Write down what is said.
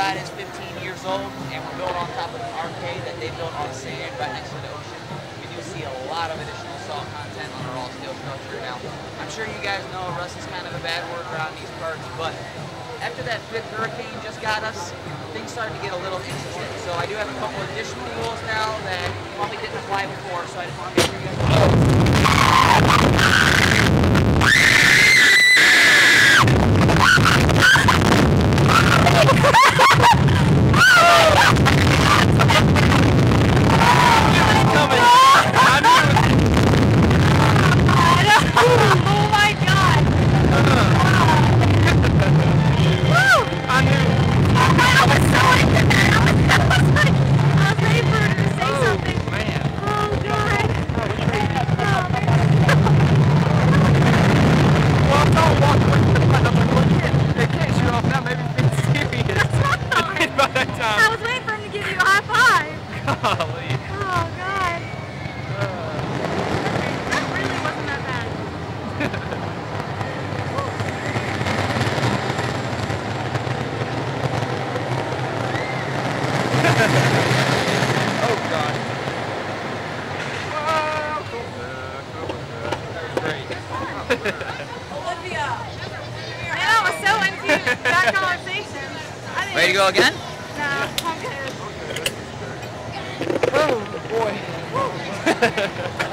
side is 15 years old, and we're built on top of an arcade that they built on sand right next to the ocean. We do see a lot of additional salt content on our all-steel structure. Now, I'm sure you guys know rust is kind of a bad word around these parts, but after that fifth hurricane just got us, things started to get a little interesting. So I do have a couple additional rules now that probably didn't apply before, so I just want to make sure you guys know. I was waiting for him to give you a high five. Golly. Oh, God. That really wasn't that bad. Oh, God. That was great. Olivia. Man, I was so into that conversation. Ready to go again? No, I'm good. Oh, boy.